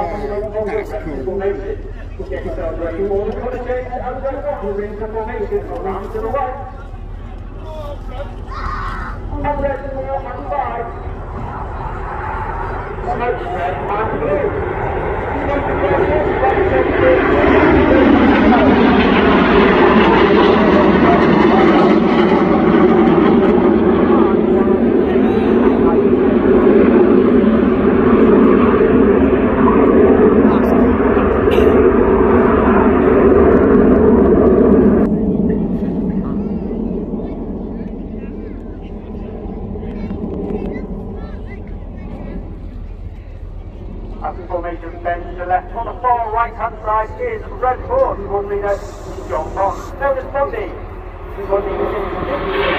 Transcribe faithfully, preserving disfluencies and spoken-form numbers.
That's cool. Get yourself ready for the colour change and then one move into formation around to the right. And red four and five. Smoke red and blue. After formation bend to the left on the far right hand side is Red Horse, one leader John Bond. Notice Bundy. Bundy is in